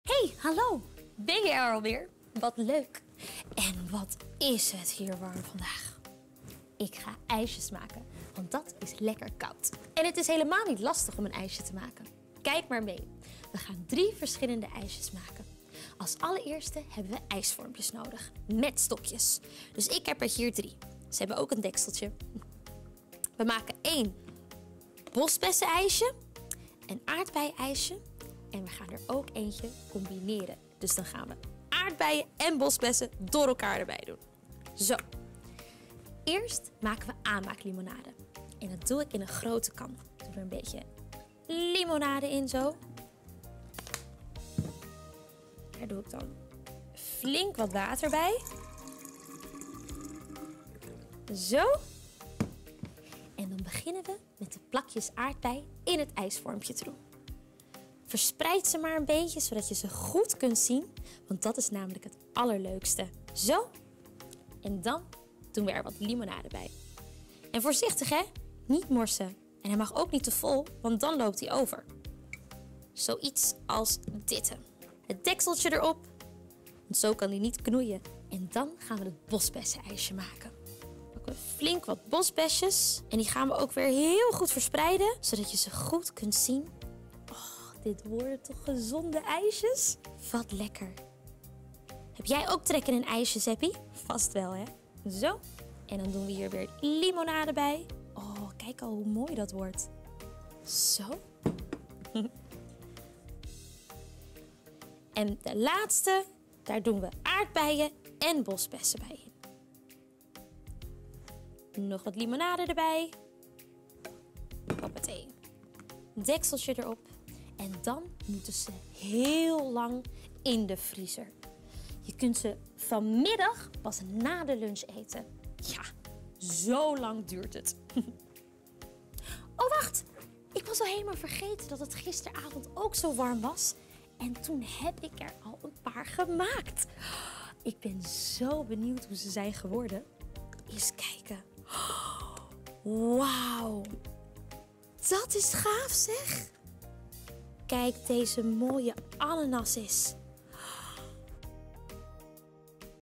Hey, hallo. Ben je er alweer? Wat leuk. En wat is het hier warm vandaag. Ik ga ijsjes maken, want dat is lekker koud. En het is helemaal niet lastig om een ijsje te maken. Kijk maar mee. We gaan 3 verschillende ijsjes maken. Als allereerste hebben we ijsvormpjes nodig, met stokjes. Dus ik heb er hier 3. Ze hebben ook een dekseltje. We maken 1 bosbessenijsje, een aardbei-ijsje en we gaan er ook eentje combineren. Dus dan gaan we aardbeien en bosbessen door elkaar erbij doen. Zo. Eerst maken we aanmaaklimonade. En dat doe ik in een grote kan. Ik doe er een beetje limonade in zo. Daar doe ik dan flink wat water bij. Zo. En dan beginnen we met de plakjes aardbei in het ijsvormpje te doen. Verspreid ze maar een beetje, zodat je ze goed kunt zien. Want dat is namelijk het allerleukste. Zo. En dan doen we er wat limonade bij. En voorzichtig hè, niet morsen. En hij mag ook niet te vol, want dan loopt hij over. Zoiets als dit. Het dekseltje erop. Want zo kan hij niet knoeien. En dan gaan we het bosbessenijsje maken. Pakken we flink wat bosbesjes. En die gaan we ook weer heel goed verspreiden, zodat je ze goed kunt zien. Oh, dit worden toch gezonde ijsjes? Wat lekker. Heb jij ook trek in een ijsje, Zeppie? Vast wel, hè? Zo. En dan doen we hier weer limonade bij. Oh, kijk al hoe mooi dat wordt. Zo. En de laatste, daar doen we aardbeien en bosbessen bij in. Nog wat limonade erbij. Hoppatee. Dekseltje erop. En dan moeten ze heel lang in de vriezer. Je kunt ze vanmiddag pas na de lunch eten. Ja, zo lang duurt het. Oh, wacht. Ik was al helemaal vergeten dat het gisteravond ook zo warm was. En toen heb ik er al een paar gemaakt. Ik ben zo benieuwd hoe ze zijn geworden. Eens kijken. Wauw. Dat is gaaf zeg. Kijk, deze mooie ananas is.